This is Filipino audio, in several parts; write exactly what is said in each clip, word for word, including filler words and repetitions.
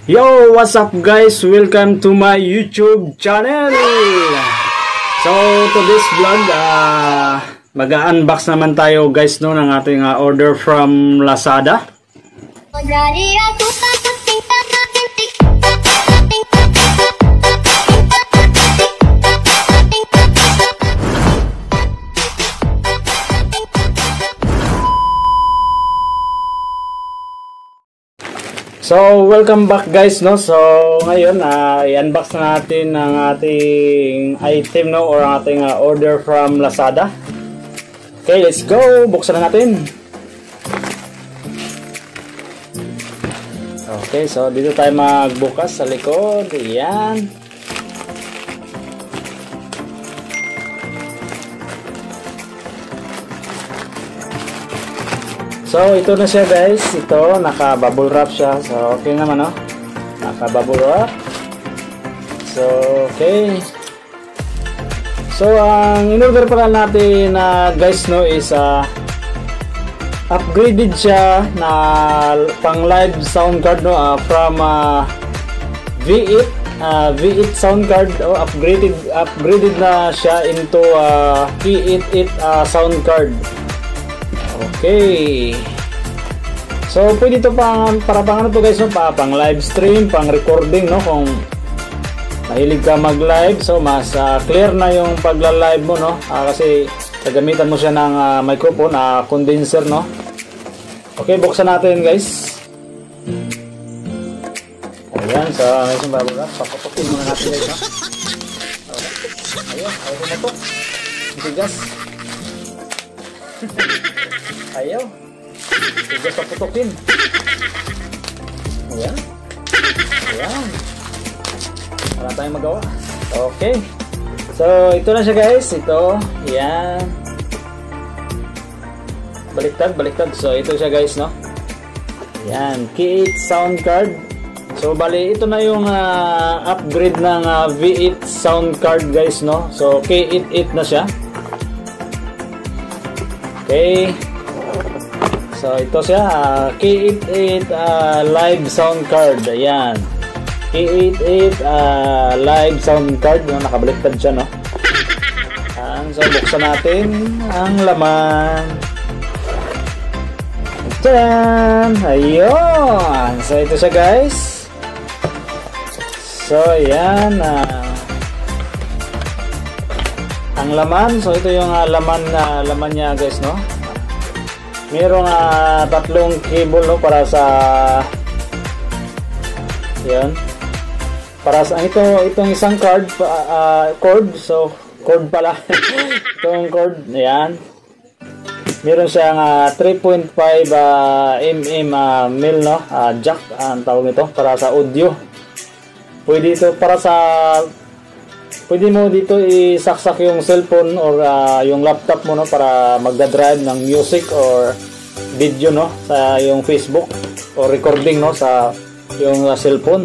Yo, what's up guys? Welcome to my YouTube channel. So, to this vlog, uh, mag-unbox naman tayo guys no ng ating uh, order from Lazada. So, welcome back guys no. So, ngayon uh, i-unbox na natin ang ating item no or ang ating uh, order from Lazada. Okay, let's go. Buksan na natin. Okay, so dito tayo magbukas sa likod. Ayan. So, ito na siya guys. Ito, naka-bubble wrap siya. So, okay naman, no? Naka-bubble wrap. So, okay. So, ang in-order pala natin na uh, guys, no, is uh, upgraded siya na pang live sound card, no? Uh, from uh, V eight. Uh, V eight sound card. Oh, upgraded, upgraded na siya into uh, K eighty-eight uh, sound card. Okay. So, pwede ito pang, para pang ano to guys, no? Pa, pang live stream, pang recording, no? Kung mahilig ka mag-live, so mas uh, clear na yung pagla-live mo, no? Uh, kasi gagamitan mo siya ng uh, microphone, uh, condenser, no? Okay, buksan natin guys. Ayan, so may isang bubble wrap. Papapukin muna natin guys, no? Okay. Ayan, ayaw na to. Tigas. Ayaw. Tigas pa putukin. Ayan. Ayan. Wala tayong magawa. Okay. So, ito na siya guys. Ito. Ayan. Baliktad, baliktad. So, ito siya guys, no? Ayan. K eight sound card. So, bali, ito na yung uh, upgrade ng uh, V eight sound card guys, no? So, K eighty-eight na siya. Okay. So, ito siya. Uh, K eighty-eight uh, live sound card. Ayan. K eighty-eight uh, live sound card. No? Nakabaliktad siya, no? Ayan. So, buksan natin ang laman. Tadaan! Ayun! So, ito siya, guys. So, ayan. Uh, ang laman. So, ito yung uh, laman na uh, laman niya, guys, no? Mayroong uh, tatlong cable, no, para sa yan para sa ito itong isang card uh, cord. So cord pala itong cord. Yan, meron siyang uh, three point five uh, millimeter uh, mil, no, uh, jack uh, ang tawag nito para sa audio. Pwede ito para sa pwede mo dito isaksak yung cellphone or uh, yung laptop mo, no, para magdadrive ng music or video, no, sa yung Facebook or recording, no, sa yung uh, cellphone.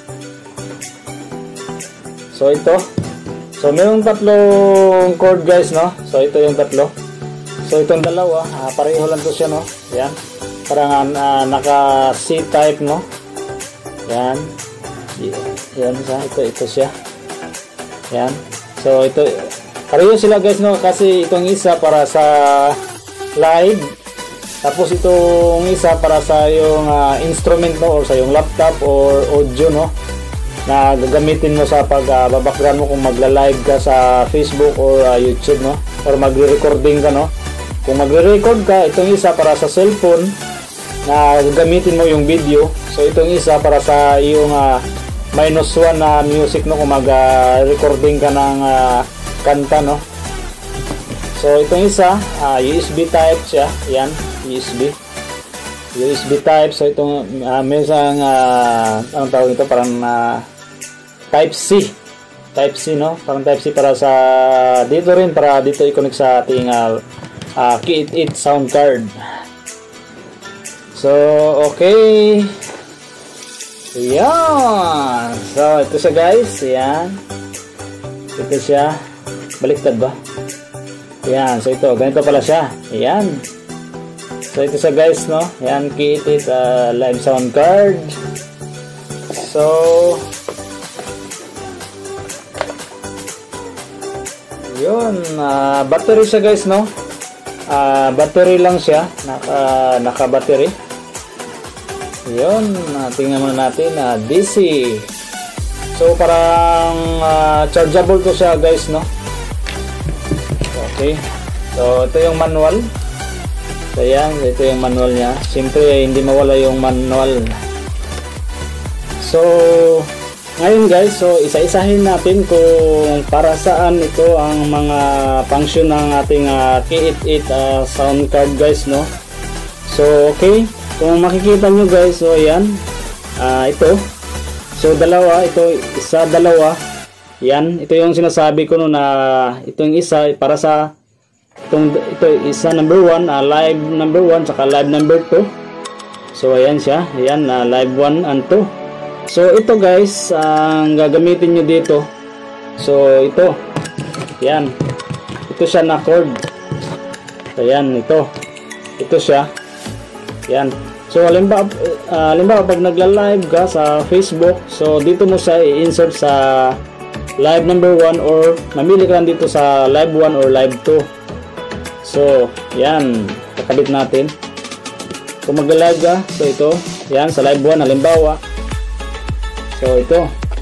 So ito. So mayroong tatlong cord guys, no. So ito yung tatlo. So itong dalawa, uh, pareho lang to siya, no. Yan. Parang uh, naka C-type, no. Yan. Yan siya. Ito, ito siya. Yan. So ito pareho sila guys, no, kasi itong isa para sa live, tapos itong isa para sa yung uh, instrument, no, or sa yung laptop or audio, no, na gagamitin mo sa pag uh, background mo kung magla-live ka sa Facebook or uh, YouTube, no, or magre-recording ka, no. Kung magre-record ka, itong isa para sa cellphone na gagamitin mo yung video. So itong isa para sa yung uh, minus one na uh, music, no, kung mag-recording uh, ka ng uh, kanta, no. So itong isa uh, U S B type siya. Yan, U S B U S B type. So itong uh, may isang uh, anong tawag ito, parang uh, type C type C, no, parang type C para sa dito rin, para dito i-connect sa ating uh, uh, K eighty-eight sound card. So okay. Ayan. So, ito siya guys. Ayan. Ito siya. Baliktad ba? Ayan. So, ito. Ganito pala siya. Ayan. So ito siya guys, no? Yan, K eighty-eight uh, live sound card. So yun, uh, battery siya guys, no? Uh, battery lang siya, naka, naka battery. Yun, uh, tingnan muna natin, uh, D C. So parang uh, chargeable to siya guys, no? Okay, so ito yung manual. So yan, ito yung manual niya. Siyempre hindi mawala yung manual. So ngayon guys, so isa-isahin natin kung para saan ito ang mga function ng ating uh, K eight eight uh, sound card guys, no? So okay, kung makikita nyo guys, so ayan, uh, ito, so dalawa, ito, isa, dalawa, yan, ito yung sinasabi ko no, na ito yung isa para sa itong, ito isa number one, uh, live number one, saka live number two. So ayan siya, ayan, uh, live one and two. So ito guys, ang uh, gagamitin nyo dito, so ito, yan, ito siya na chord. So yan, ito, ito siya, yan. So halimbawa, uh, halimbawa pag nagla-live ka sa Facebook, so dito mo siya i-insert sa live number one, or mamili ka lang dito sa live one or live two. So yan, kakabit natin. Kung magla-live ka, so ito, yan, sa live one halimbawa. So ito,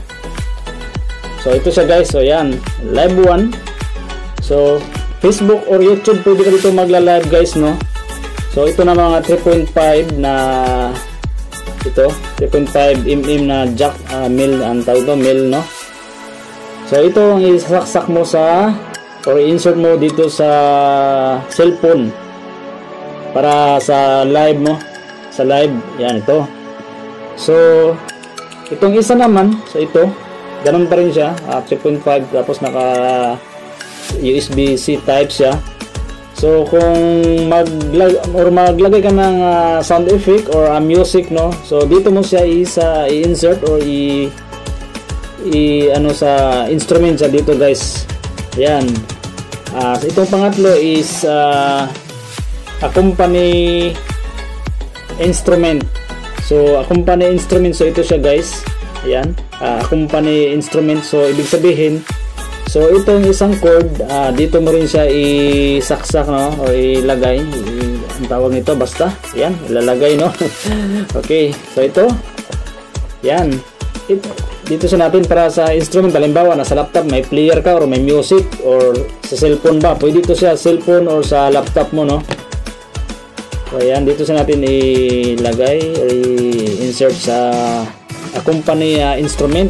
so ito siya guys, so yan, live one. So Facebook or YouTube pwede ka dito magla-live guys, no? So ito na mga three point five na ito, three point five millimeter na jack, uh, mil ang tawag ito, mil, no? So ito ang isasaksak mo sa or insert mo dito sa cellphone para sa live mo, sa live, yan ito. So itong isa naman, so ito, ganun pa rin siya, uh, three point five, tapos naka U S B C type siya. So kung maglag or maglagay ka ng uh, sound effect or uh, music, no, so dito mo siya isa i-insert or i, i ano sa instrument siya dito guys. Yan. Uh, so itong pangatlo is uh, accompany instrument. So accompany instrument, so ito siya guys, ayan, uh, accompany instrument, so ibig sabihin, so itong isang chord, uh, dito mo rin siya isaksak, no, o ilagay, I, ang tawag nito, basta, ayan, ilalagay, no. Okay, so ito, yan, ito, dito sa natin para sa instrument. Halimbawa nasa laptop may player ka or may music, or sa cellphone ba, pwede ito sa cellphone or sa laptop mo, no. So ayan, dito sa natin ilagay or i-insert sa accompany uh, instrument.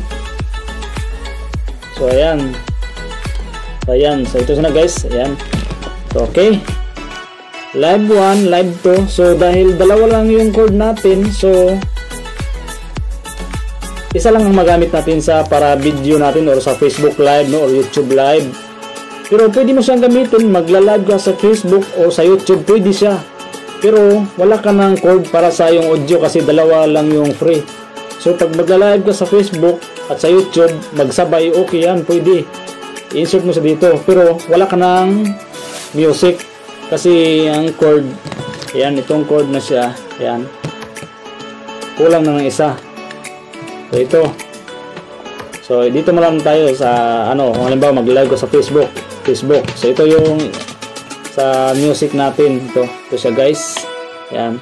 So ayan. So ayan, so ito na guys, ayan. So okay. Live one, live two. So dahil dalawa lang yung chord natin, so isa lang ang magamit natin sa para video natin or sa Facebook live, no, or YouTube live. Pero pwede mo siyang gamitin, magla-live ka sa Facebook o sa YouTube, pwede siya. Pero wala ka ng chord para sa yung audio kasi dalawa lang yung free. So pag magla-live ka sa Facebook at sa YouTube, magsabay, okay yan, pwede. I-insert mo sa dito. Pero wala ka ng music kasi ang chord, yan, itong chord na siya, yan, kulang na ng isa. So ito. So dito mo lang tayo sa ano, halimbawa mag-live ka sa Facebook, Facebook. So ito yung sa music natin, ito, ito siya guys, yan.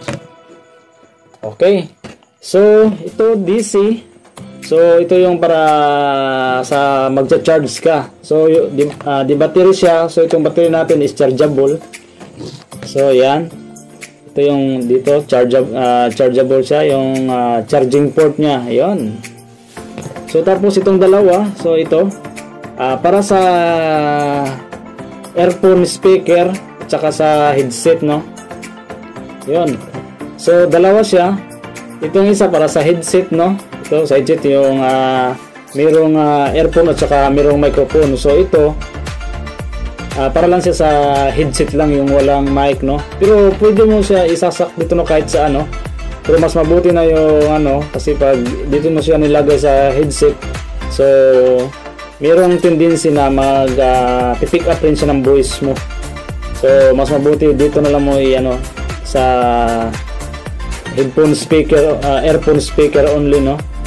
Okay, so ito D C, so ito yung para sa magcha-charge ka. So di, uh, di battery siya, so itong battery natin is chargeable. So yan, ito yung dito charge, uh, chargeable siya, yung uh, charging port niya, yon. So tapos itong dalawa, so ito uh, para sa earphone speaker at saka sa headset, no, yun. So dalawa siya, itong isa para sa headset, no, ito sa headset yung uh, mayroong uh, earphone at saka mayroong microphone. So ito uh, para lang siya sa headset lang, yung walang mic, no, pero pwede mo siya isasak dito, no, kahit sa ano, pero mas mabuti na yung ano, kasi pag dito mo siya nilagay sa headset, so mayroong tendency na mag uh, pick up rin siya ng voice mo. So mas mabuti dito na lang mo i-ano sa headphone speaker, uh, earphone speaker only, no.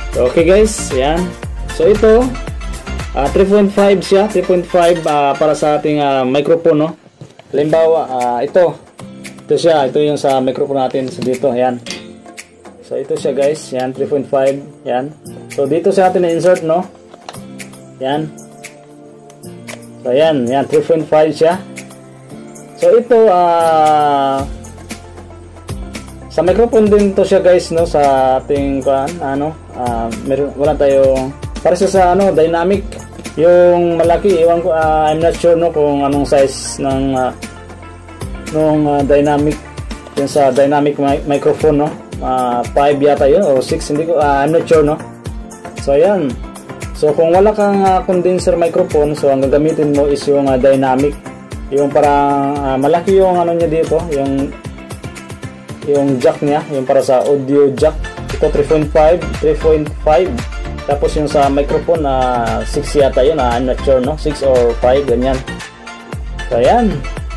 So, okay guys, yan. So ito, uh, three point five siya, three point five uh, para sa ating uh, microphone, no. Halimbawa, uh, ito. Ito siya, ito yung sa microphone natin so dito, yan. So ito siya guys, yan, three point five, yan. So dito sa atin na-insert, no. Yan. So yan, yan, three point five siya. So ito, ah... Uh, sa microphone din to siya guys, no, sa ating kan ano uh, meron wala tayong para sa, sa ano dynamic yung malaki, iwan ko, uh, I'm not sure no kung anong size ng uh, nung uh, dynamic yung sa dynamic mi microphone, no, uh, five yata yun o six, hindi ko uh, I'm not sure, no. So ayan, so kung wala kang uh, condenser microphone, so ang gagamitin mo is yung uh, dynamic, yung parang uh, malaki yung ano niya dito, yung yung jack niya, yung para sa audio jack. Ito three point five, three point five. Tapos yung sa microphone na uh, six yata yun, uh, I'm not sure, no, six or five, ganyan. So ayan.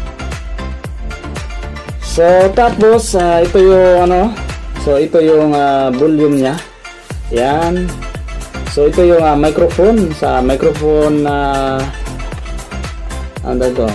So tapos uh, ito yung ano, so ito yung uh, volume niya. Yan. So ito yung uh, microphone, sa microphone na uh, ano to,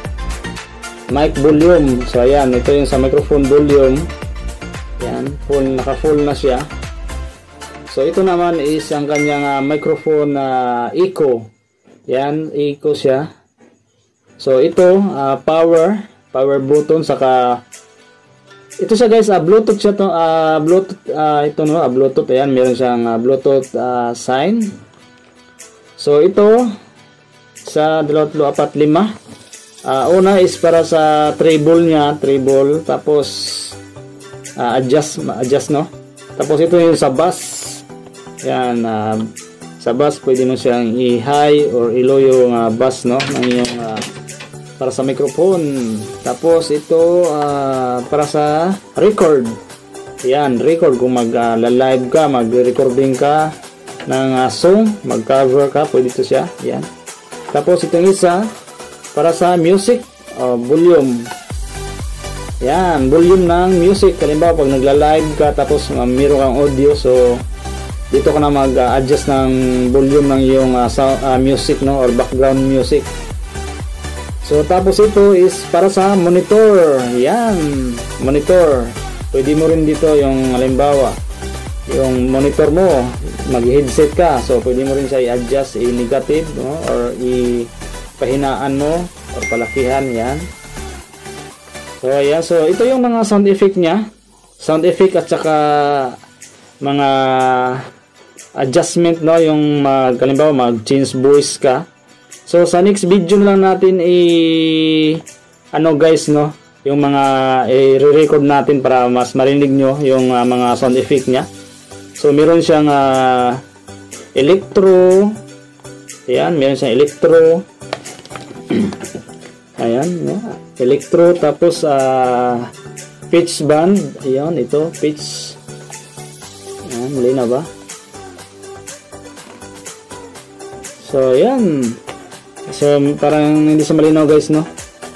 mic volume. So ayan, ito yung sa microphone volume. Yan, full, naka full na siya. So ito naman is ang kanyang uh, microphone na uh, echo. Yan, echo siya. So ito uh, power, power button, saka ito siya guys, uh, Bluetooth siya to, uh, Bluetooth uh, ito no, uh, Bluetooth. Ayan, meron siyang uh, Bluetooth uh, sign. So ito sa dalawa, tatlo, apat, lima. Uh, una is para sa treble niya, treble, tapos uh, adjust, adjust, no. Tapos ito yung sa bass. Yan, uh, sa bass pwede mo siyang i-high or i-low yung uh, bass, no, ng yung uh, para sa microphone. Tapos ito uh, para sa record. Yan, record kung mag-live uh, ka, mag-recording ka ng uh, song, mag-cover ka, pwede ito siya. Yan. Tapos itong isa para sa music, uh, volume. Yan, volume ng music. Halimbawa, pag nagla-live ka, tapos uh, mayroon kang audio, so dito ka na mag-adjust uh, ng volume ng yung uh, sound, uh, music, no, or background music. So, tapos ito is para sa monitor. Yan, monitor. Pwede mo rin dito yung, halimbawa, yung monitor mo, mag-headset ka, so pwede mo rin siya i-adjust, i-negative, no, or i- pahinaan mo o palakihan. Yan. So ayan, so ito yung mga sound effect niya, sound effect at saka mga adjustment, no, yung mag, halimbawa mag change voice ka. So sa next video lang natin i ano guys, no, yung mga i-record natin para mas marinig nyo yung uh, mga sound effect niya. So meron siyang uh, electro, ayan, meron siyang electro. Ayan, yeah. Electro, tapos uh, pitch band. Ayan, ito, pitch. Ayan, mali na ba? So, ayan. So, parang hindi siya malinaw guys, no?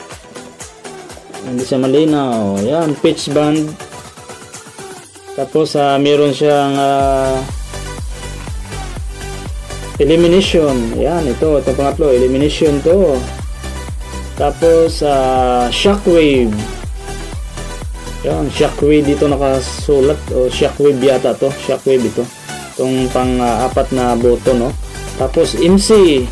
Hindi siya malinaw. Ayan, pitch band. Tapos, uh, meron siyang uh, elimination. Ayan, ito, ito pangatlo, elimination to. Tapos uh, shockwave. Yan, shockwave dito nakasulat, o shockwave yata to, shockwave ito. Itong pang uh, apat na button, no. Tapos M C.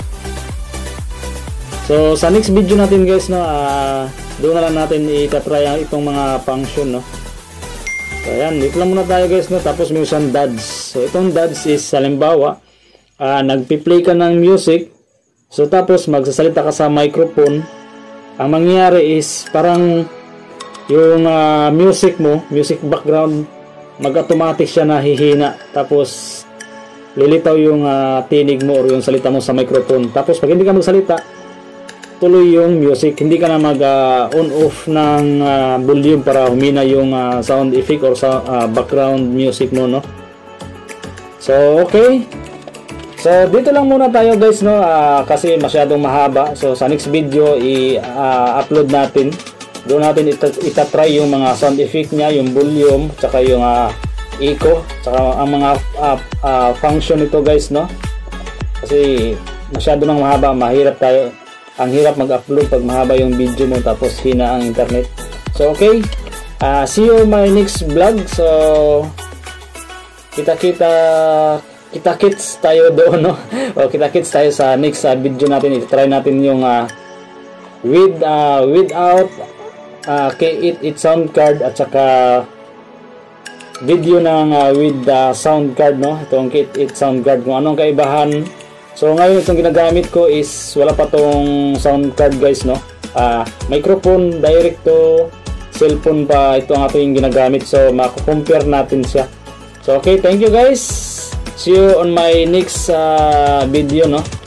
So sa next video natin guys, no, uh, doon na lang natin i-try itong mga function, no. So ayan, dito lang muna tayo guys, no. Tapos may isang D A D S. So itong D A D S is halimbawa, uh, nagpi-play ka ng music. So tapos magsasalita ka sa microphone. Ang mangyayari is parang yung uh, music mo, music background, mag-automatic siya na hihina. Tapos lilitaw yung uh, tinig mo or yung salita mo sa microphone. Tapos pag hindi ka magsalita, tuloy yung music. Hindi ka na mag-on uh, off ng uh, volume para humina yung uh, sound effect or sa uh, background music mo, no. So okay. So dito lang muna tayo guys, no, uh, kasi masyadong mahaba. So sa next video i-upload uh, natin. Doon natin ita- itatry yung mga sound effect niya, yung volume, tsaka yung uh, echo, tsaka ang mga uh, uh, function nito guys, no? Kasi masyado nang mahaba, mahirap tayo, ang hirap mag-upload pag mahaba yung video mo tapos hina ang internet. So okay, uh, see you on my next vlog. So kita-kita kita-kits tayo doon, no? O kita-kits tayo sa next uh, video natin. I-try natin yung uh, with uh, without uh, K eight eight sound card at saka video ng uh, with the uh, sound card, no? Itong K eight eight sound card, kung anong kaibahan. So ngayon itong ginagamit ko is wala pa tong sound card guys, no? Uh, microphone direct to cellphone pa ito ang ating ginagamit, so mako-compare natin siya. So okay, thank you guys, see you on my next uh, video, no?